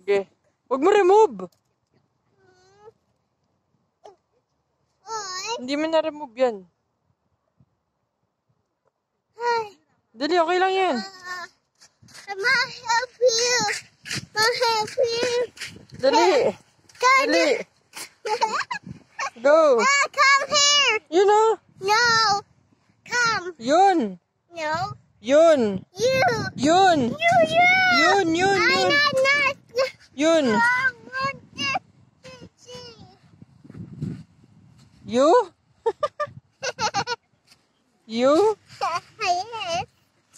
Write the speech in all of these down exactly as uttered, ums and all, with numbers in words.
Sige. Huwag mo remove. Hindi mo na-remove yan. Dali, okay lang yan. Mama, help you. Mama, help you. Dali. Dali. Go. Ah, come here. Yun o. No. Come. Yun. No. Yun. You. Yun. You, you. Yun, yun, I yun. not, not. Yun. I want to see. You? You? Yes.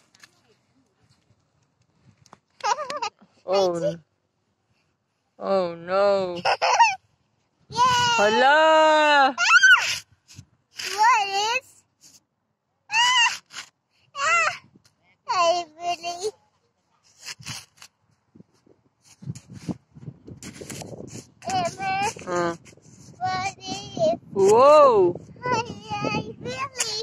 Oh. Oh no. Yay. Hala! What is? Ah! Ah! I really. Emma, Uh. what is? Whoa! I, I really.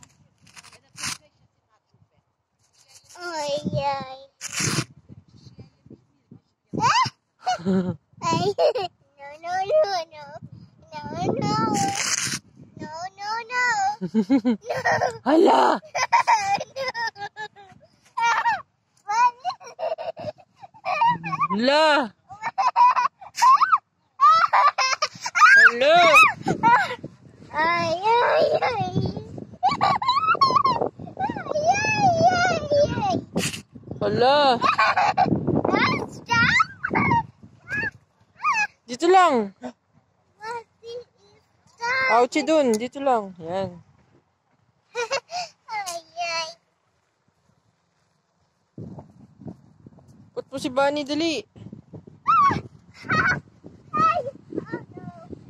Oh, yeah. Ah! I, no, no, no, no. No, no. No, no, no. No. Hala! Hala! Hala! Ay, ay, ay. Ay, ay, ay, ay. Hala! Stop. Dito lang! What is that? Ouchie dun! Dito lang. Yan. Ay, ay. Put mo si Bunny, dali! Ay, oh no.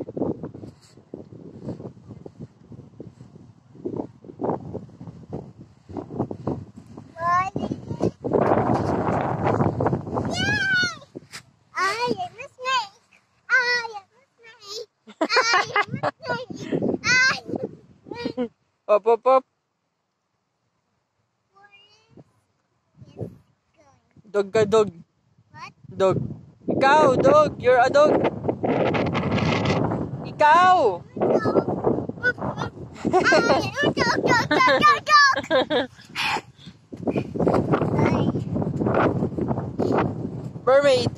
What is it? Yay! I am a snake. I am a snake. I am a snake. I am a snake. Up, up, up! What is going? Dog ka, dog. What? Dog. Ikaw, dog! You're a dog! Ikaw! Ay, dog, dog, dog, dog, dog. Ay. Mermaid!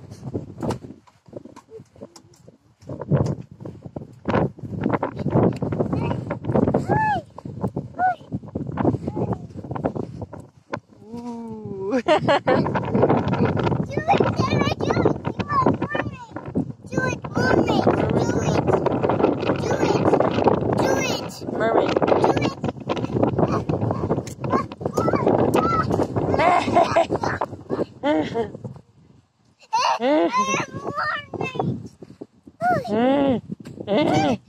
Ooh. Do it, Sarah, do it. Do it, mermaid. Do it, mermaid. Do it. Do it. Do it. Mermaid. Do it. I am mermaid. Mm. Mm.